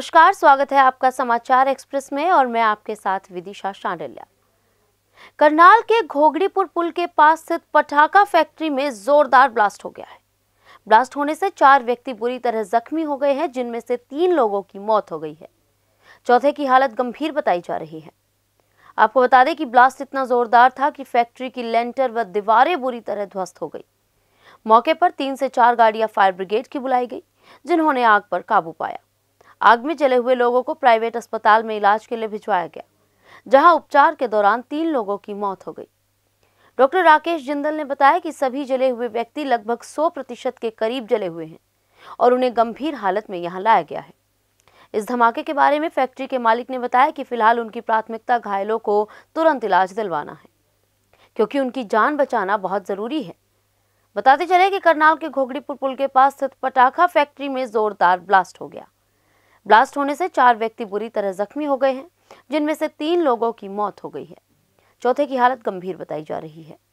नमस्कार, स्वागत है आपका समाचार एक्सप्रेस में और मैं आपके साथ विदिशा शांडिल्या। करनाल के घोगड़ीपुर पुल के पास स्थित पटाखा फैक्ट्री में जोरदार ब्लास्ट हो गया है। ब्लास्ट होने से 4 व्यक्ति बुरी तरह जख्मी हो गए हैं, जिनमें से 3 लोगों की मौत हो गई है। चौथे की हालत गंभीर बताई जा रही है। आपको बता दें कि ब्लास्ट इतना जोरदार था कि फैक्ट्री की लेंटर व दीवारें बुरी तरह ध्वस्त हो गई। मौके पर 3 से 4 गाड़ियां फायर ब्रिगेड की बुलाई गई, जिन्होंने आग पर काबू पाया। आग में जले हुए लोगों को प्राइवेट अस्पताल में इलाज के लिए भिजवाया गया, जहां उपचार के दौरान 3 लोगों की मौत हो गई। डॉक्टर राकेश जिंदल ने बताया कि सभी जले हुए व्यक्ति लगभग 100% के करीब जले हुए हैं और उन्हें गंभीर हालत में यहां लाया गया है। इस धमाके के बारे में फैक्ट्री के मालिक ने बताया कि फिलहाल उनकी प्राथमिकता घायलों को तुरंत इलाज दिलवाना है, क्योंकि उनकी जान बचाना बहुत जरूरी है। बताते चले कि करनाल के घोगड़ीपुर पुल के पास स्थित पटाखा फैक्ट्री में जोरदार ब्लास्ट हो गया। ब्लास्ट होने से 4 व्यक्ति बुरी तरह जख्मी हो गए हैं, जिनमें से 3 लोगों की मौत हो गई है। चौथे की हालत गंभीर बताई जा रही है।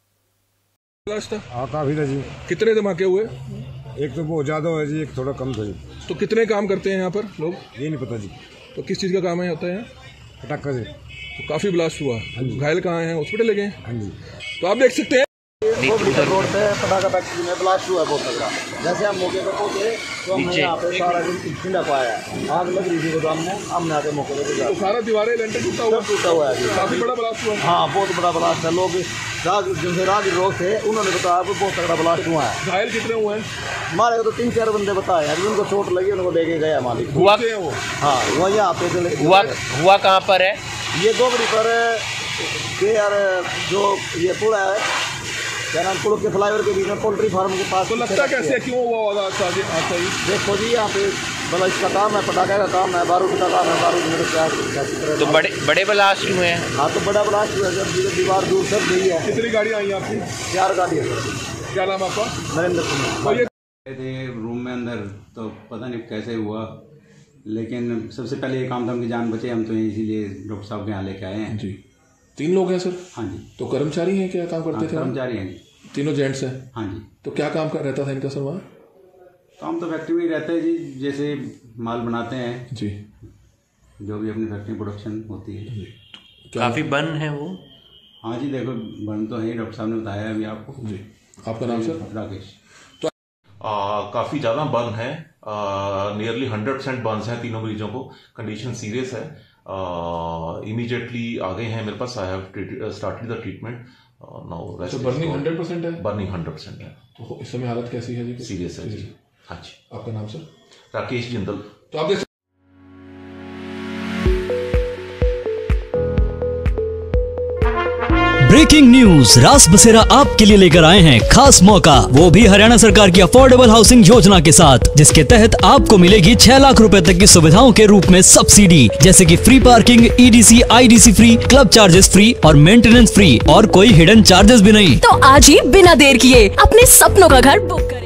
काफी था जी। कितने धमाके हुए? एक तो बहुत ज्यादा हुआ जी, एक थोड़ा कम था जी। तो कितने काम करते हैं यहाँ पर लोग? ये नहीं पता जी। तो किस चीज का काम है होता है? पटाखा से। तो काफी ब्लास्ट हुआ। घायल कहाँ हैं? हॉस्पिटल ले गए? हाँ जी। तो आप देख सकते हैं रोड पे पटाखा फैक्ट्री में ब्लास्ट हुआ बहुत तगड़ा। जैसे हम मौके पर पहुंचे तो हमने यहाँ पे सारा दिन ठंडा पाया। आग लग रही थी गोदाम में, हमने आके मौके पर तो सारा दीवारें लेंटर टूटा हुआ है। काफी बड़ा ब्लास्ट हुआ। हाँ, बहुत बड़ा ब्लास्ट है। लोग जिनसे राहगीर लोग थे, उन्होंने बताया कि बहुत तगड़ा ब्लास्ट हुआ है। घायल कितने हुए हैं? हमारे को तो 3-4 बंदे बताए हैं, जिनको चोट लगी उनको लेके गया मालिक। हुआ वो? हाँ, वो यहाँ पे हुआ कहाँ पर है? ये गोगड़ी पर यार, जो ये पुल है, क्या नाम, पुल के फ्लाईओवर के बीच में पोल्ट्री फार्म के पास। तो लगता कैसे, क्यों हुआ होगा? देखो जी, यहाँ पे भला इसका काम है, पटाखे का काम है, बारूद का काम है, बारूद मेरे क्या। तो बड़े ब्लास्ट हुए हैं? हाँ, तो बड़ा ब्लास्ट हुआ है। जब दीवार दूर सब गई है। कितनी गाड़ियाँ आई आपकी? 4 गाड़ियाँ। क्या नाम आपका? नरेंद्र कुमार। थे रूम में अंदर, तो पता नहीं कैसे हुआ, लेकिन सबसे पहले ये काम था उनकी जान बचे। हम तो इसीलिए डॉक्टर साहब के यहाँ लेके आए हैं जी। 3 लोग हैं सर? हाँ जी। तो कर्मचारी हैं, क्या काम करते थे? कर्मचारी हैं जी। तीनों जेंट्स हैं? हाँ जी। तो क्या काम कर रहता था इनका सर वहाँ? काम तो फैक्ट्री में ही रहते हैं जी, जैसे माल बनाते हैं जी, जो भी अपनी फैक्ट्री प्रोडक्शन होती है। काफी बन है वो? हाँ जी, देखो बन तो है, डॉक्टर साहब ने बताया अभी आपको जी। आपका नाम सर? राकेश। काफ़ी ज़्यादा बर्न है, नियरली 100% बर्न्स हैं तीनों मरीजों को। कंडीशन सीरियस है। इमीडिएटली आ गए हैं मेरे पास। I have started the treatment now. Burning 100% है? बर्निंग 100% है। तो इस समय हालत कैसी है जी? सीरियस है जी। हाँ जी। आपका नाम सर? राकेश जिंदल। तो आप देख ब्रेकिंग न्यूज, रास बसेरा आपके लिए लेकर आए हैं खास मौका, वो भी हरियाणा सरकार की अफोर्डेबल हाउसिंग योजना के साथ, जिसके तहत आपको मिलेगी 6 लाख रुपए तक की सुविधाओं के रूप में सब्सिडी, जैसे कि free parking, EDC, IDC free, club charges free और मेंटेनेंस फ्री, और कोई हिडन चार्जेस भी नहीं। तो आज ही बिना देर किए अपने सपनों का घर बुक करें।